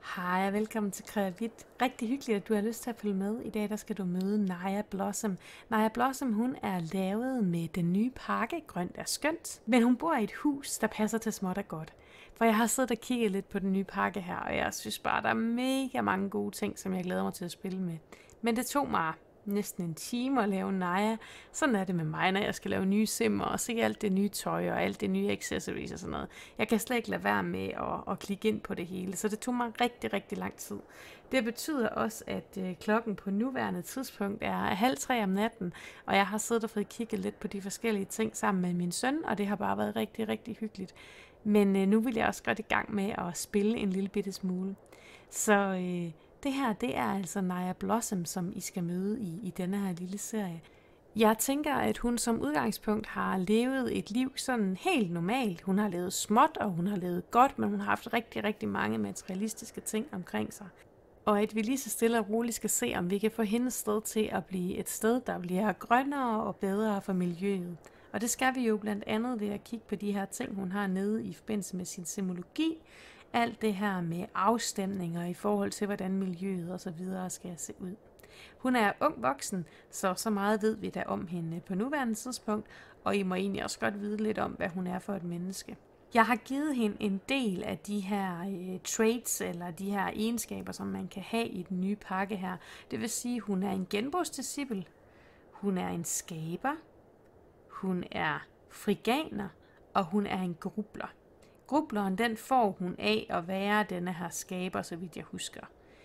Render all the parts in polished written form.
Hej og velkommen til Kreavit. Rigtig hyggeligt, at du har lyst til at følge med. I dag der skal du møde Naja Blossom. Naja Blossom hun er lavet med den nye pakke Grønt er skønt, men hun bor i et hus, der passer til småt og godt. For jeg har siddet og kigget lidt på den nye pakke her, og jeg synes bare, der er mega mange gode ting, som jeg glæder mig til at spille med. Men det tog mig næsten en time at lave Naja. Sådan er det med mig, når jeg skal lave nye simmer og se alt det nye tøj og alt det nye accessories og sådan noget. Jeg kan slet ikke lade være med at klikke ind på det hele, så det tog mig rigtig, rigtig lang tid. Det betyder også, at klokken på nuværende tidspunkt er 2:30 om natten, og jeg har siddet og fået kigget lidt på de forskellige ting sammen med min søn, og det har bare været rigtig, rigtig hyggeligt. Men nu vil jeg også godt i gang med at spille en lille bitte smule. Så det her, det er altså Naja Blossom, som I skal møde i denne her lille serie. Jeg tænker, at hun som udgangspunkt har levet et liv sådan helt normalt. Hun har levet småt, og hun har levet godt, men hun har haft rigtig, rigtig mange materialistiske ting omkring sig. Og at vi lige så stille og roligt skal se, om vi kan få hendes sted til at blive et sted, der bliver grønnere og bedre for miljøet. Og det skal vi jo blandt andet ved at kigge på de her ting, hun har nede i forbindelse med sin semologi. Alt det her med afstemninger i forhold til, hvordan miljøet og så videre skal se ud. Hun er ung voksen, så meget ved vi da om hende på nuværende tidspunkt, og I må egentlig også godt vide lidt om, hvad hun er for et menneske. Jeg har givet hende en del af de her traits, eller de her egenskaber, som man kan have i den nye pakke her. Det vil sige, at hun er en genbrugsdisciple, hun er en skaber, hun er friganer, og hun er en grubler. Grubleren, den får hun af at være denne her skaber, så vidt jeg husker.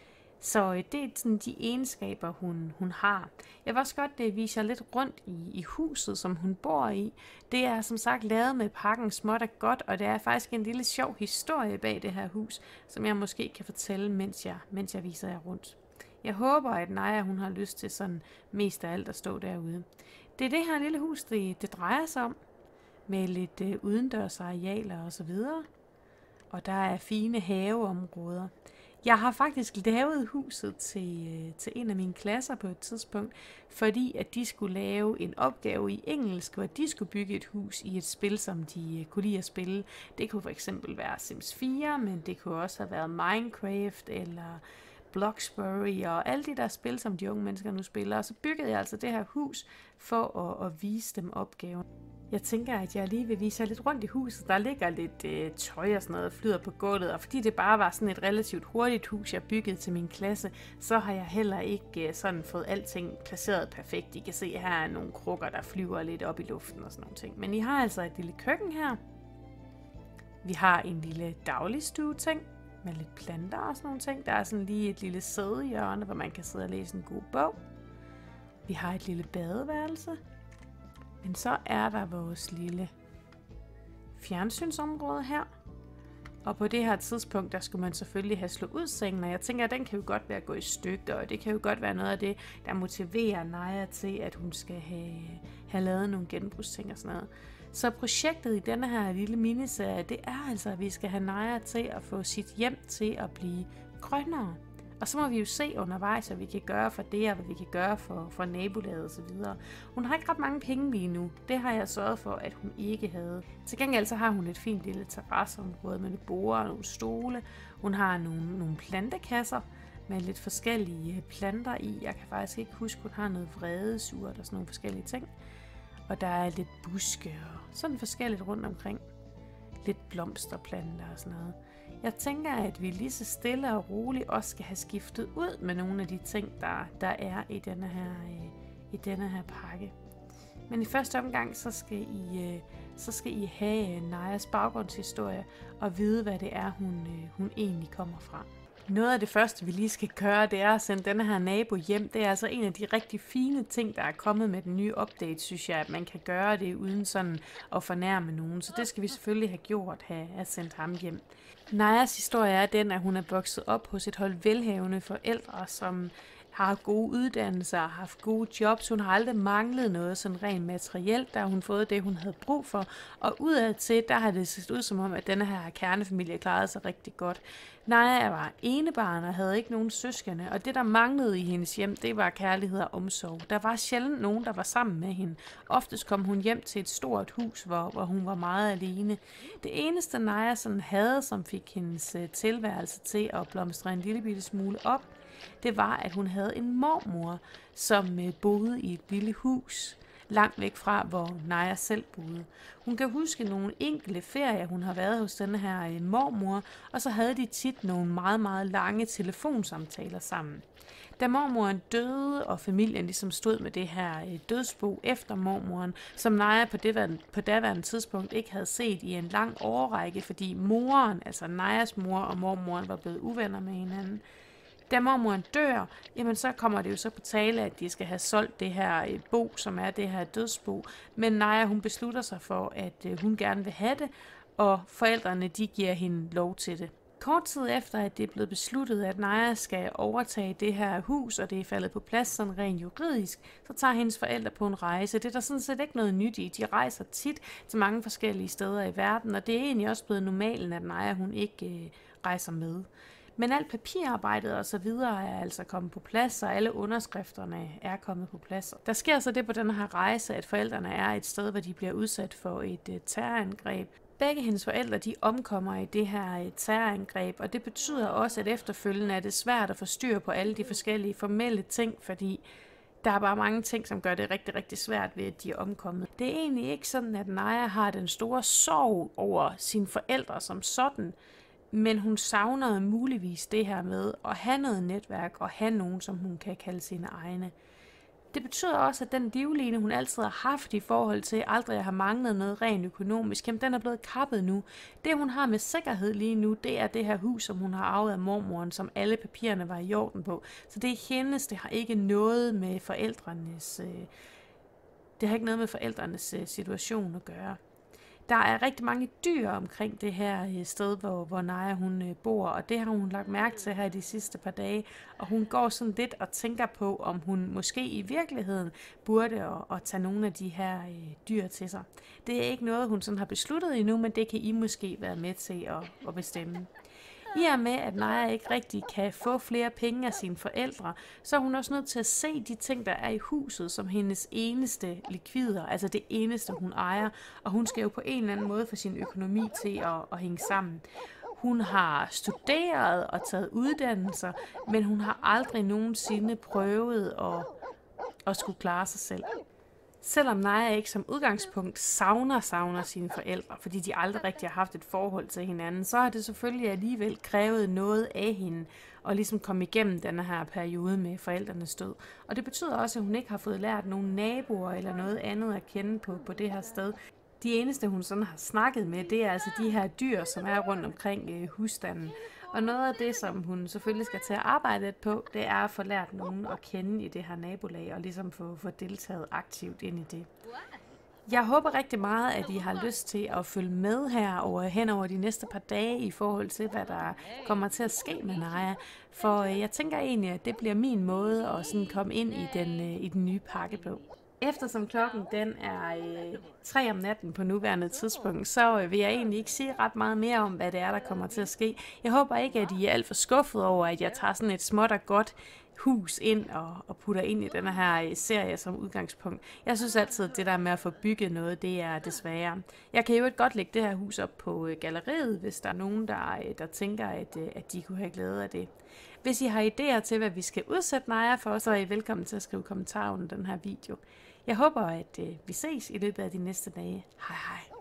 Så det er sådan de egenskaber, hun har. Jeg vil også godt vise jer lidt rundt i huset, som hun bor i. Det er som sagt lavet med pakken småt og godt, og det er faktisk en lille sjov historie bag det her hus, som jeg måske kan fortælle, mens jeg viser jer rundt. Jeg håber, at Naja hun har lyst til sådan mest af alt at stå derude. Det er det her lille hus, det drejer sig om, med lidt udendørsarealer og så videre. Og der er fine haveområder. Jeg har faktisk lavet huset til en af mine klasser på et tidspunkt, fordi at de skulle lave en opgave i engelsk, hvor de skulle bygge et hus i et spil, som de kunne lide at spille. Det kunne for eksempel være Sims 4, men det kunne også have været Minecraft eller Bloxburry og alle de der spil, som de unge mennesker nu spiller. Og så byggede jeg altså det her hus for at vise dem opgaven. Jeg tænker, at jeg lige vil vise jer lidt rundt i huset. Der ligger lidt tøj og sådan noget, flyder på gulvet, og fordi det bare var sådan et relativt hurtigt hus, jeg byggede til min klasse, så har jeg heller ikke sådan fået alting placeret perfekt. I kan se, her er nogle krukker, der flyver lidt op i luften og sådan nogle ting. Men I har altså et lille køkken her. Vi har en lille dagligstue-ting med lidt planter og sådan nogle ting. Der er sådan lige et lille sædehjørne, hvor man kan sidde og læse en god bog. Vi har et lille badeværelse. Men så er der vores lille fjernsynsområde her. Og på det her tidspunkt, der skulle man selvfølgelig have slået ud sengen, og jeg tænker, at den kan jo godt være gået i stykker, og det kan jo godt være noget af det, der motiverer Naja til, at hun skal have lavet nogle genbrugsting og sådan noget. Så projektet i denne her lille miniserie, det er altså, at vi skal have Naja til at få sit hjem til at blive grønnere. Og så må vi jo se undervejs, hvad vi kan gøre for det, og hvad vi kan gøre for nabolaget og så videre. Hun har ikke ret mange penge lige nu. Det har jeg sørget for, at hun ikke havde. Til gengæld så har hun et fint lille terrasseområde med lidt borde og nogle stole. Hun har nogle plantekasser med lidt forskellige planter i. Jeg kan faktisk ikke huske, hun har noget vredesurt og sådan nogle forskellige ting. Og der er lidt buske og sådan forskelligt rundt omkring. Lidt blomsterplanter og sådan noget. Jeg tænker, at vi lige så stille og roligt også skal have skiftet ud med nogle af de ting, der er i denne her pakke. Men i første omgang, så skal I have Najas baggrundshistorie og vide, hvad det er, hun egentlig kommer fra. Noget af det første, vi lige skal gøre, det er at sende denne her nabo hjem. Det er altså en af de rigtig fine ting, der er kommet med den nye update, synes jeg, at man kan gøre det uden sådan at fornærme nogen. Så det skal vi selvfølgelig have gjort, have sendt ham hjem. Najas historie er den, at hun er vokset op hos et hold velhavende forældre, som har haft gode uddannelser, har haft gode jobs. Hun har aldrig manglet noget sådan rent materielt. Der har hun fået det, hun havde brug for. Og udadtil, der har det set ud som om, at denne her kernefamilie klarede sig rigtig godt. Naja var enebarn og havde ikke nogen søskende, og det, der manglede i hendes hjem, det var kærlighed og omsorg. Der var sjældent nogen, der var sammen med hende. Oftest kom hun hjem til et stort hus, hvor hun var meget alene. Det eneste, Naja sådan havde, som fik hendes tilværelse til at blomstre en lille bitte smule op, det var, at hun havde en mormor, som boede i et lille hus, langt væk fra, hvor Naja selv boede. Hun kan huske nogle enkelte ferier, hun har været hos denne her mormor, og så havde de tit nogle meget, meget lange telefonsamtaler sammen. Da mormoren døde, og familien ligesom stod med det her dødsbo efter mormoren, som Naja på daværende tidspunkt ikke havde set i en lang årrække, fordi moren, altså Najas mor og mormoren, var blevet uvenner med hinanden. Da mormoren dør, jamen så kommer det jo så på tale, at de skal have solgt det her bo, som er det her dødsbo. Men Naja, hun beslutter sig for, at hun gerne vil have det, og forældrene, de giver hende lov til det. Kort tid efter, at det er blevet besluttet, at Naja skal overtage det her hus, og det er faldet på plads sådan rent juridisk, så tager hendes forældre på en rejse. Det er der sådan set ikke noget nyt i. De rejser tit til mange forskellige steder i verden, og det er egentlig også blevet normalen, at Naja hun ikke rejser med. Men alt papirarbejdet og så videre er altså kommet på plads, og alle underskrifterne er kommet på plads. Der sker så det på den her rejse, at forældrene er et sted, hvor de bliver udsat for et terrorangreb. Begge hendes forældre, de omkommer i det her terrorangreb, og det betyder også, at efterfølgende er det svært at få styr på alle de forskellige formelle ting, fordi der er bare mange ting, som gør det rigtig, rigtig svært ved, at de er omkommet. Det er egentlig ikke sådan, at Naja har den store sorg over sine forældre som sådan, men hun savnede muligvis det her med at have noget netværk og have nogen, som hun kan kalde sine egne. Det betyder også, at den livline, hun altid har haft i forhold til aldrig at have manglet noget rent økonomisk, jamen den er blevet kappet nu. Det, hun har med sikkerhed lige nu, det er det her hus, som hun har arvet af mormoren, som alle papirerne var i orden på. Så det er hendes, det har ikke noget med forældrenes situation at gøre. Der er rigtig mange dyr omkring det her sted, hvor Naja hun bor, og det har hun lagt mærke til her de sidste par dage, og hun går sådan lidt og tænker på, om hun måske i virkeligheden burde at tage nogle af de her dyr til sig. Det er ikke noget, hun sådan har besluttet endnu, men det kan I måske være med til at bestemme. I og med, at Naja ikke rigtig kan få flere penge af sine forældre, så er hun også nødt til at se de ting, der er i huset, som hendes eneste likvider, altså det eneste, hun ejer. Og hun skal jo på en eller anden måde få sin økonomi til at hænge sammen. Hun har studeret og taget uddannelser, men hun har aldrig nogensinde prøvet at skulle klare sig selv. Selvom Naja ikke som udgangspunkt savner sine forældre, fordi de aldrig rigtig har haft et forhold til hinanden, så har det selvfølgelig alligevel krævet noget af hende at ligesom komme igennem denne her periode med forældrenes død. Og det betyder også, at hun ikke har fået lært nogle naboer eller noget andet at kende på det her sted. De eneste, hun sådan har snakket med, det er altså de her dyr, som er rundt omkring husstanden. Og noget af det, som hun selvfølgelig skal til at arbejde på, det er at få lært nogen at kende i det her nabolag, og ligesom få deltaget aktivt ind i det. Jeg håber rigtig meget, at I har lyst til at følge med hen over de næste par dage i forhold til, hvad der kommer til at ske med Naja. For jeg tænker egentlig, at det bliver min måde at sådan komme ind i den nye pakke på. Eftersom klokken den er 3 om natten på nuværende tidspunkt, så vil jeg egentlig ikke sige ret meget mere om, hvad det er, der kommer til at ske. Jeg håber ikke, at I er alt for skuffet over, at jeg tager sådan et småt og godt hus ind og putter ind i denne her serie som udgangspunkt. Jeg synes altid, at det der med at få bygget noget, det er desværre. Jeg kan jo ikke godt lægge det her hus op på galleriet, hvis der er nogen, der tænker, at de kunne have glæde af det. Hvis I har idéer til, hvad vi skal udsætte Naja for, så er I velkommen til at skrive kommentarer under den her video. Jeg håber, at vi ses i løbet af de næste dage. Hej hej.